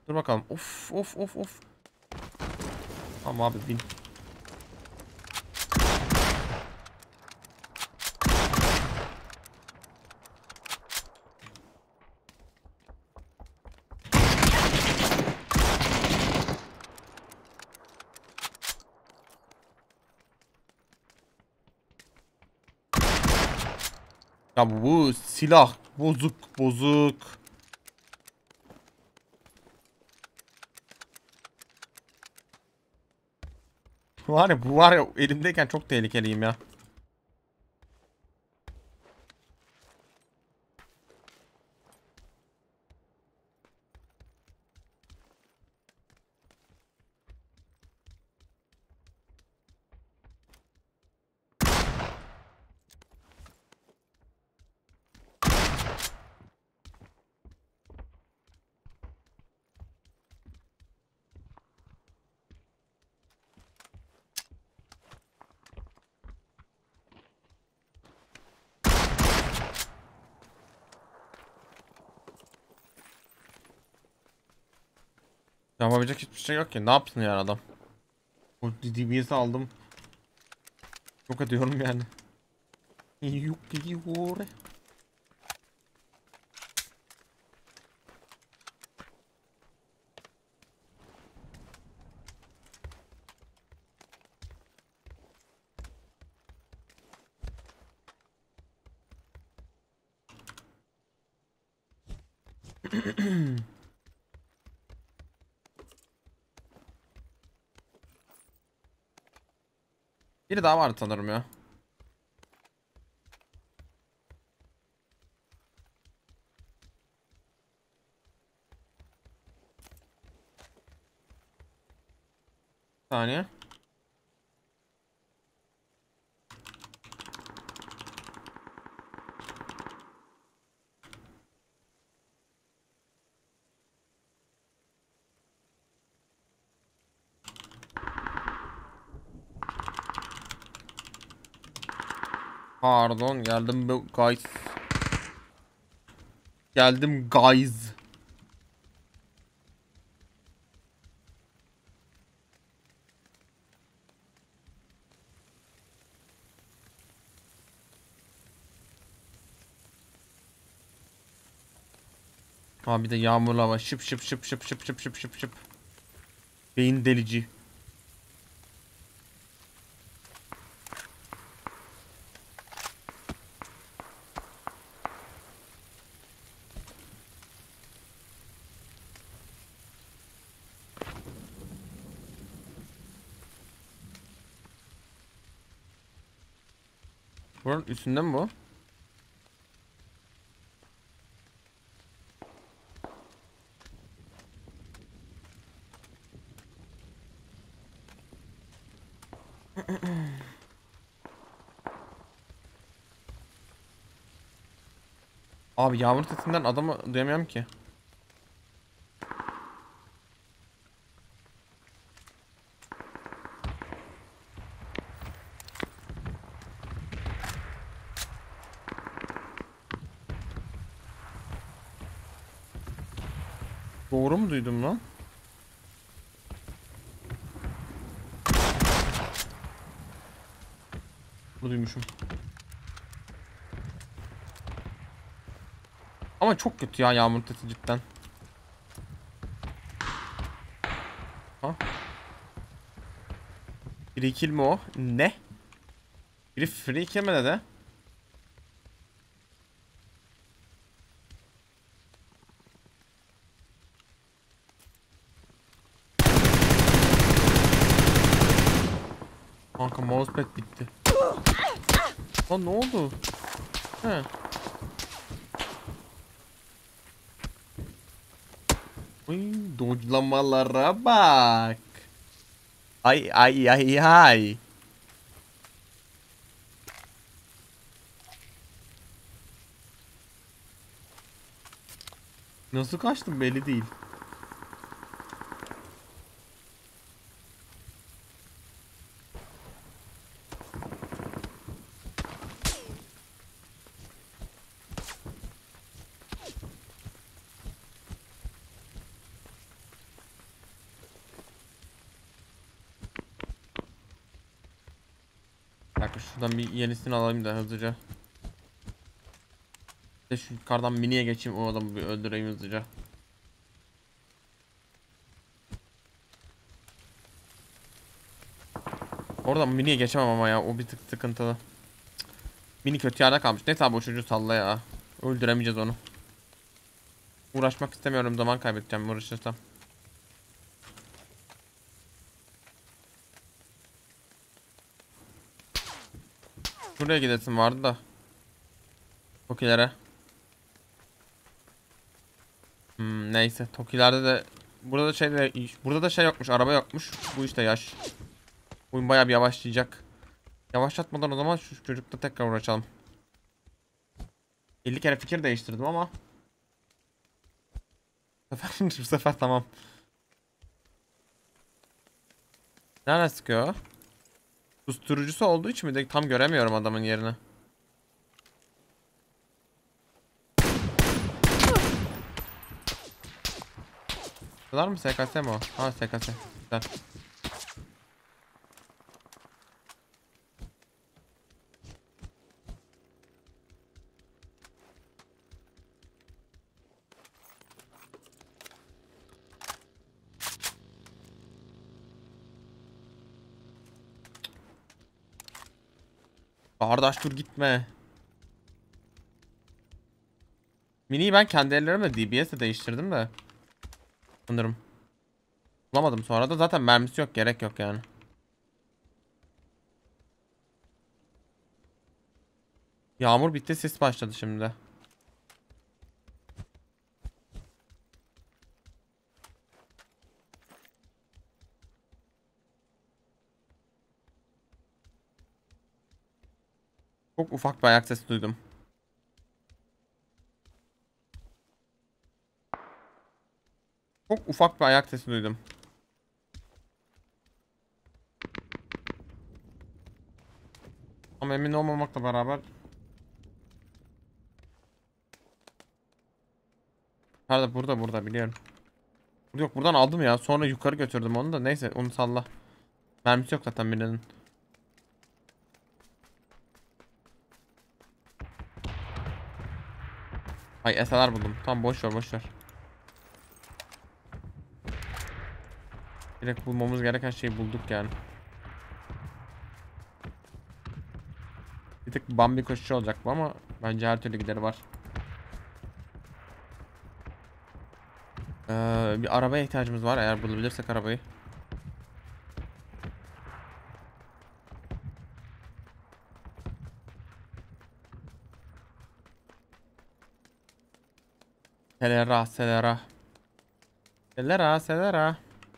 Dur bakalım. Of of of of. Ama abi bin. Ya bu silah bozuk bozuk. Var ya bu var ya elimdeyken çok tehlikeliyim ya. Yapabilecek hiçbir şey yok ki. Ne yapsın yani adam? O DBS'i aldım. Çok ediyorum yani. Yok gidiyor. Biri daha vardı sanırım ya. Bir saniye. Pardon geldim guys. Geldim guys. Ha bir de yağmurlu hava. Şıp şıp şıp şıp şıp şıp şıp şıp şıp. Beyin delici. Buranın üstünde mi bu? Abi yağmur sesinden adamı duyamıyorum ki. Doğru mu duydum lan? Bu duymuşum. Ama çok kötü ya yağmur sesi cidden. Ha? Free kill mi o? Ne? Biri free kill mi dedi? Kanka mousepad bitti. Lan ne oldu? He. Uy, dodge'lamalara bak. Ay ay ay ay. Nasıl kaçtım belli değil. Şuradan bir yenisini alayım da hızlıca. Bir de şu yukarıdan miniye geçeyim, o adamı bir öldüreyim hızlıca. Oradan miniye geçemem ama ya, o bir tık sıkıntılı. Mini kötü yerde kalmış. Neyse abi, o çocuğu salla ya. Öldüremeyeceğiz onu. Uğraşmak istemiyorum, zaman kaybedeceğim uğraşırsam. Şuraya gidesim vardı da. Tokilere. Neyse, Tokilerde de burada da şey yokmuş, araba yokmuş. Bu işte yaş. Oyun bayağı bir yavaşlayacak. Yavaşlatmadan o zaman şu çocukla tekrar uğraşalım. 50 kere fikir değiştirdim ama bu sefer tamam. Nerede sıkıyor? Susturucusu olduğu için mi de tam göremiyorum adamın yerini. Var mı SKS mi o? Ha, SKS. Güzel. Kardeş dur gitme. Mini'yi ben kendi ellerimle DBS'e değiştirdim de. Sanırım. Bulamadım sonra da, zaten mermisi yok, gerek yok yani. Yağmur bitti, sis başladı şimdi. Çok ufak bir ayak sesi duydum. Çok ufak bir ayak sesi duydum. Ama emin olmamakla beraber. Nerede? Burada biliyorum. Yok, buradan aldım ya. Sonra yukarı götürdüm onu da. Neyse, onu salla. Mermisi yok zaten birinin. Ay, SLR buldum. Tamam, boş ver boş ver. Direkt bulmamız gereken şeyi bulduk yani. Bir tık Bambi koşucu olacak bu ama bence her türlü gideri var. Bir arabaya ihtiyacımız var, eğer bulabilirsek arabayı. Selera, Selera. Selera, Selera.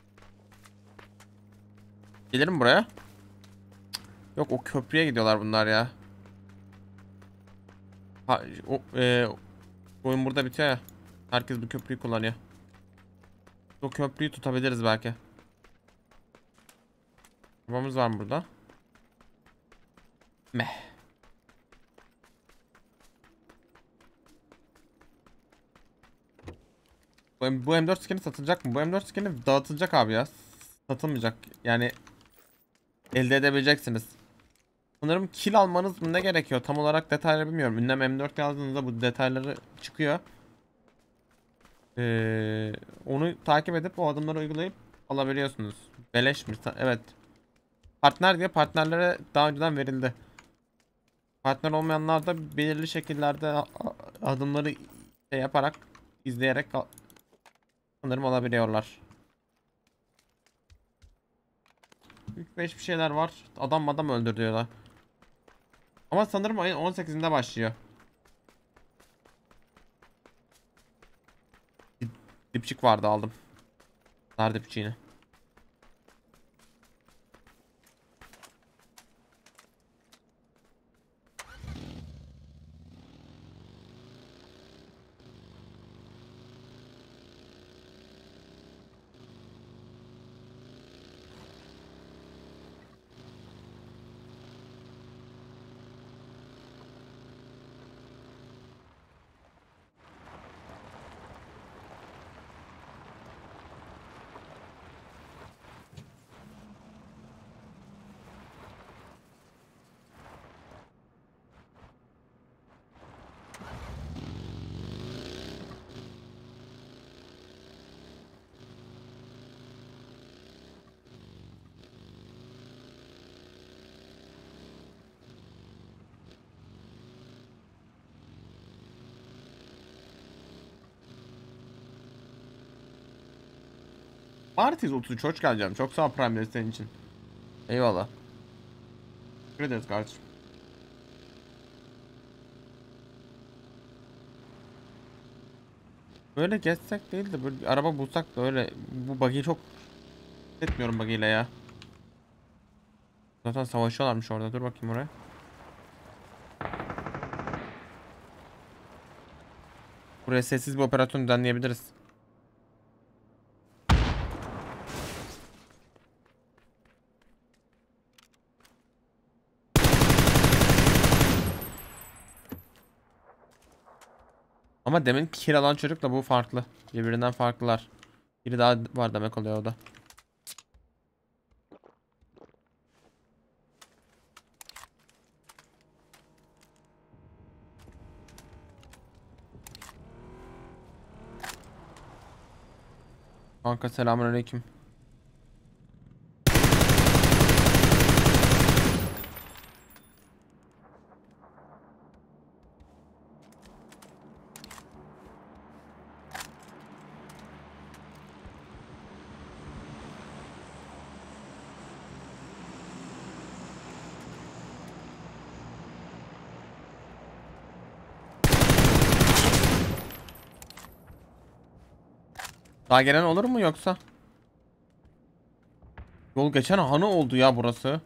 Gelir mi buraya? Yok, o köprüye gidiyorlar bunlar ya. Ha, oyun burada bitiyor ya. Herkes bu köprüyü kullanıyor. O köprüyü tutabiliriz belki. Arabamız var mı burada? Meh. Bu M4 skin'i satılacak mı? Bu M4 skin'i dağıtılacak abi ya. Satılmayacak. Yani elde edebileceksiniz. Sanırım kill almanız mı ne gerekiyor? Tam olarak detayları bilmiyorum. Ünlem M4 yazdığınızda bu detayları çıkıyor. Onu takip edip o adımları uygulayıp alabiliyorsunuz. Beleş mi? Evet. Partner diye partnerlere daha önceden verildi. Partner olmayanlar da belirli şekillerde adımları şey yaparak, izleyerek sanırım alabiliyorlar. 3-5 bir şeyler var. Adam öldür diyorlar. Ama sanırım ayın 18'inde başlıyor. Dipçik vardı, aldım. Nar dipçiğini. Martiz 33 hoş geleceğim. Çok sağ ol Prime senin için. Eyvallah. Teşekkür ederiz kardeşim. Böyle geçsek değil de böyle bir araba bulsak da öyle. Bu buggy'i çok etmiyorum buggy'yle ya. Zaten savaşıyorlarmış orada. Dur bakayım oraya. Buraya sessiz bir operasyon düzenleyebiliriz. Ama demin kill alan çocukla bu farklı. Birbirinden farklılar. Biri daha var demek oluyor o da. Kanka selamünaleyküm. Daha gelen olur mu yoksa? Yol geçen hanı oldu ya burası.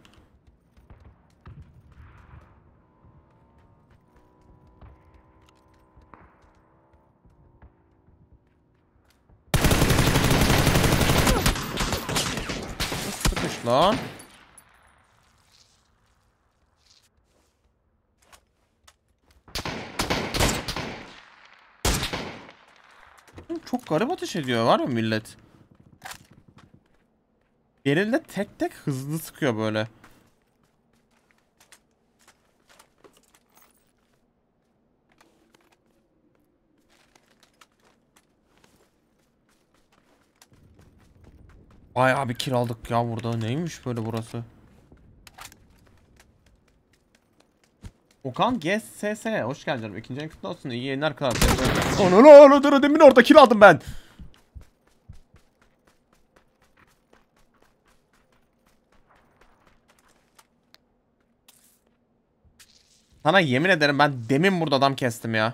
Sıkış lan. Çok garip ateş ediyor var ya millet. Birinde tek tek hızlı sıkıyor böyle. Bayağı bir kill aldık ya burada. Neymiş böyle burası? Okan GSS hoş geldin canım. İkinci en kutlu olsun. İyi yayınlar kral. Onu dur demin orada kill aldım ben. Sana yemin ederim ben demin burada adam kestim ya.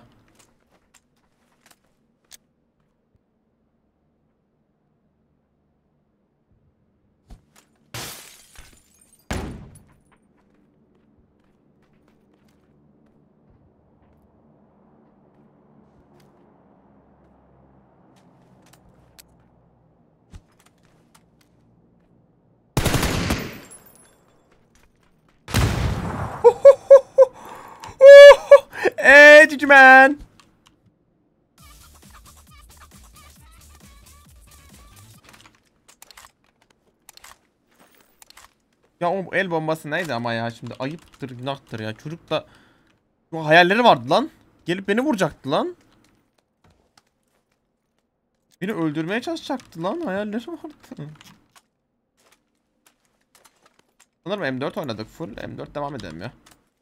Cici man. Ya o el bombası neydi ama ya şimdi ayıptır günahtır ya. Çocuk da bu hayalleri vardı lan. Gelip beni vuracaktı lan. Beni öldürmeye çalışacaktı lan. Hayalleri vardı. Sanırım M4 oynadık full. M4 devam edelim ya.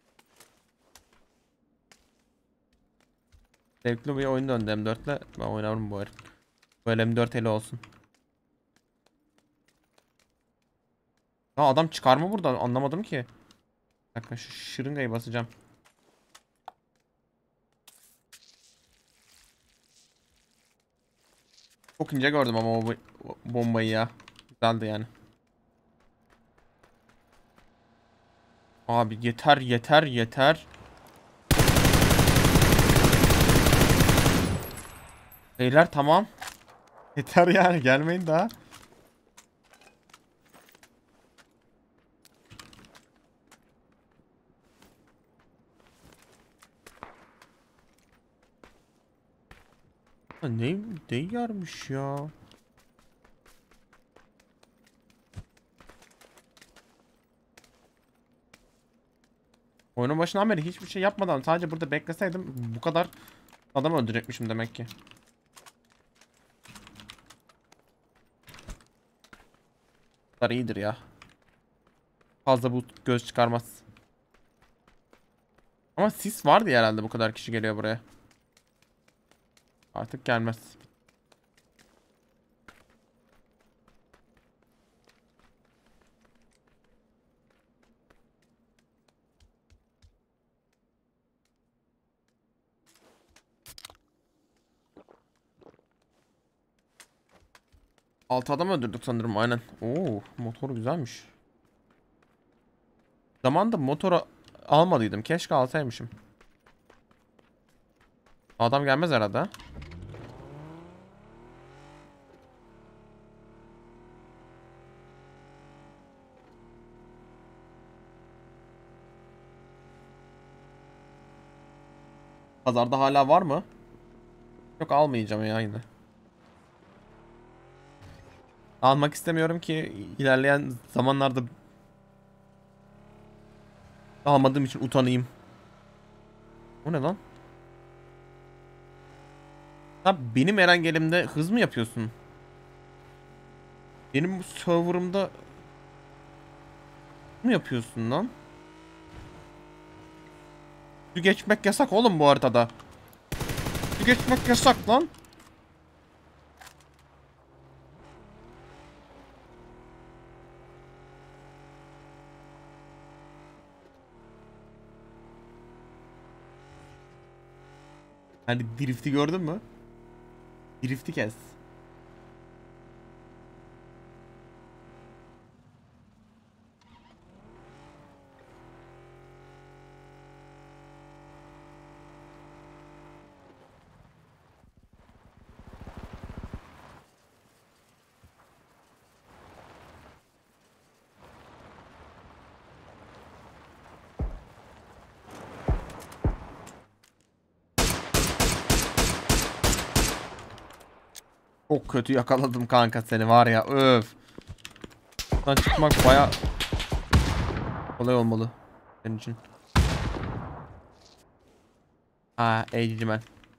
Zevkli bir oyun döndü M4'le. Ben oynarım bu herif. Böyle M4 eli olsun. Ha adam çıkar mı buradan? Anlamadım ki. Bir dakika şu şırıngayı basacağım. Çok ince gördüm ama o bombayı ya. Güzeldi yani. Abi yeter yeter yeter. Beyler tamam. Yeter yani gelmeyin daha. Ne yarmış ya. Oyunun başından beri hiçbir şey yapmadan sadece burada bekleseydim bu kadar adam öldürecekmişim demek ki. Bu kadar iyidir ya. Fazla bu göz çıkarmaz. Ama sis vardı ya herhalde bu kadar kişi geliyor buraya. Artık gelmez. Altı adam öldürdük sanırım, aynen. Oo, motor güzelmiş. Zamanında motoru almadıydım. Keşke alsaymışım. Adam gelmez herhalde. Pazarda hala var mı? Yok, almayacağım ya yine. Almak istemiyorum ki ilerleyen zamanlarda almadığım için utanayım. O ne lan? Ha, benim Erengelim'de hız mı yapıyorsun? Benim bu serverımda mı yapıyorsun lan? Su geçmek yasak oğlum bu haritada. Su geçmek yasak lan. Hani drift'i gördün mü? Drift'i kes. Çok kötü yakaladım kanka seni var ya, öf. Buradan çıkmak baya kolay olmalı senin için. Ha, eğicimen.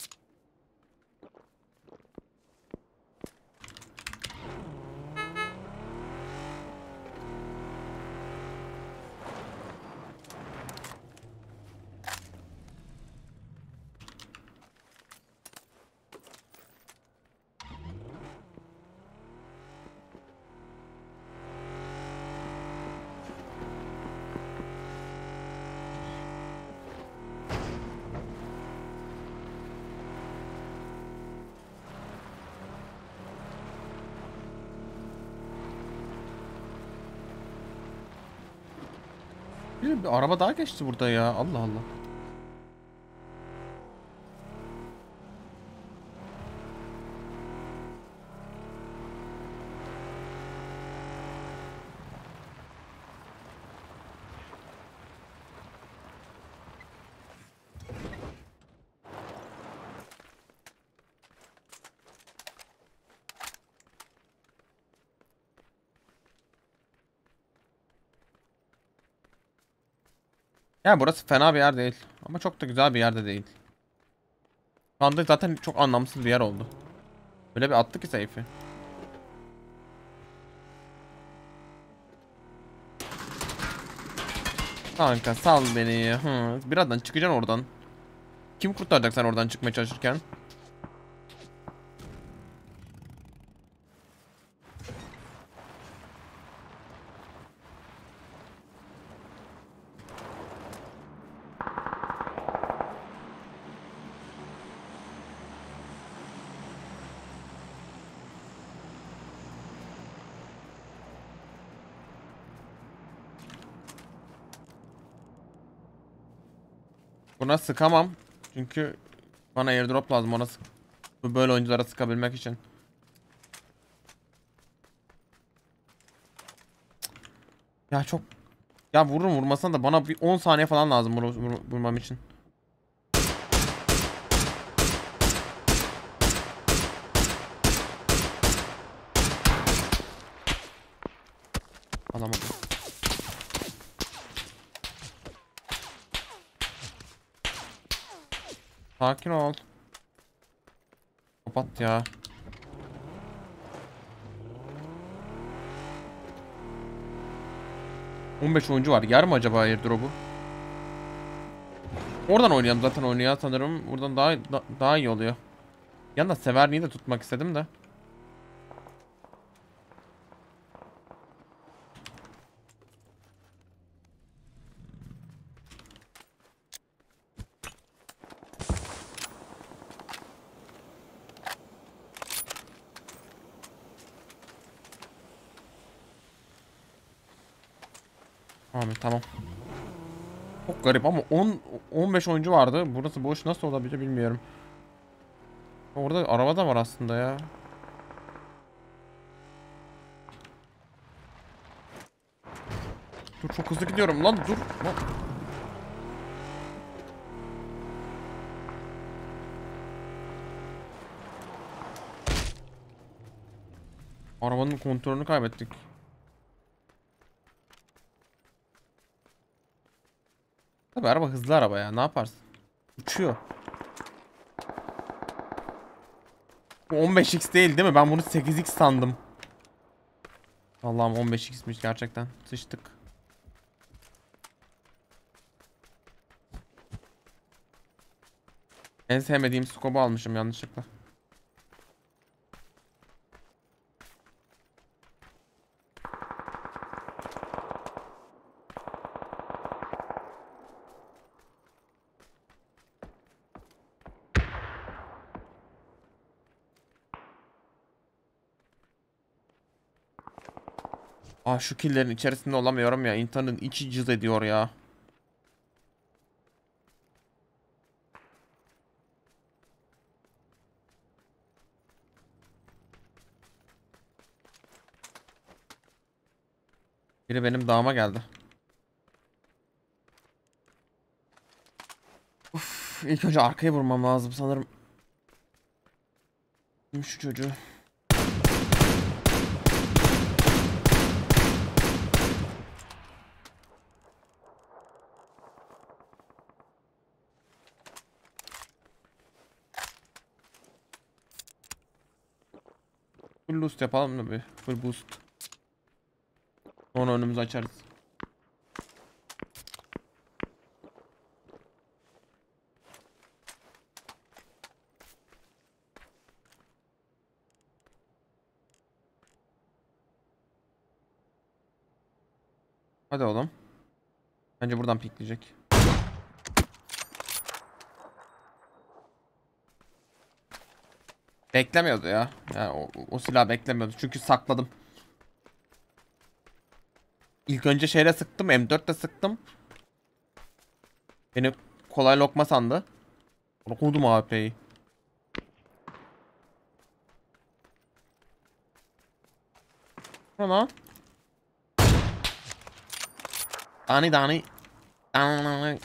Bir araba daha geçti burada ya, Allah Allah. Yani burası fena bir yer değil. Ama çok da güzel bir yerde değil. Şu anda zaten çok anlamsız bir yer oldu. Böyle bir attı ki seyfi. Kanka sal beni. Hı. Birazdan çıkacaksın oradan. Kim kurtaracak sen oradan çıkmaya çalışırken? Buna sıkamam. Çünkü bana airdrop lazım, ona sık. Bu böyle oyunculara sıkabilmek için. Ya çok... Ya vururum, vurmasana da bana bir 10 saniye falan lazım vurmam için. Alamadım. Sakin ol. Kapat ya. 15 oyuncu var. Yer mi acaba airdrop'u? Oradan oynayalım, zaten oynayan sanırım. Buradan daha iyi oluyor. Yalnız Severni'yi de tutmak istedim de. Abi tamam. Çok garip ama 15 oyuncu vardı. Burası boş, nasıl olabilir bilmiyorum. Orada araba da var aslında ya. Dur, çok hızlı gidiyorum lan, dur. Lan. Arabanın kontrolünü kaybettik. Tabii araba hızlı araba ya, ne yaparsın? Uçuyor. Bu 15x değil mi? Ben bunu 8x sandım. Allah'ım 15x'miş gerçekten. Sıçtık. En sevmediğim scope'u almışım yanlışlıkla. Ah, şu killerin içerisinde olamıyorum ya. İnsanın içi cız ediyor ya. Biri benim dağıma geldi. Uf, ilk önce arkaya vurmam lazım sanırım. Şu çocuğu. Full boost yapalım mı bir? Full boost. Sonra önümüzü açarız. Hadi oğlum. Bence buradan pikleyecek. Beklemiyordu ya. Yani o silah beklemiyordu. Çünkü sakladım. İlk önce şeyle sıktım. M4'le sıktım. Beni kolay lokma sandı. Okudum AWP'yi. Ne lan? Dani dani. Dani.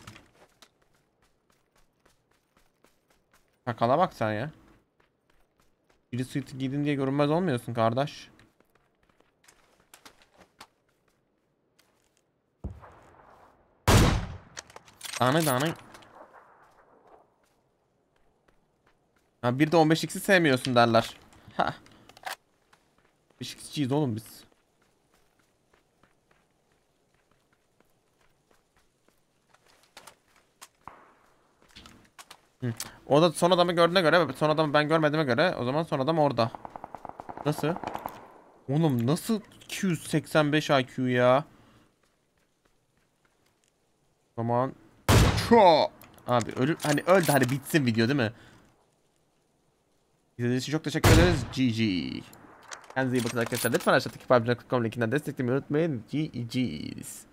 Sakala bak sen ya. Biri suiti giydin diye görünmez olmuyorsun kardeş. Dani dani. Ha, bir de 15x'i sevmiyorsun derler. Ha. 15x'ciyiz oğlum biz. Hı. O da son adamı gördüğüne göre, son adamı ben görmediğime göre o zaman son adam orada. Nasıl? Oğlum nasıl 285 IQ ya? O zaman Ço! Abi ölür, hani öldü, hani bitsin video değil mi? İzlediğiniz için çok teşekkür ederiz. GG. Kendinize iyi bakın arkadaşlar. Lütfen aşağıdaki pubg.com linkinden desteklemeyi unutmayın. GG's.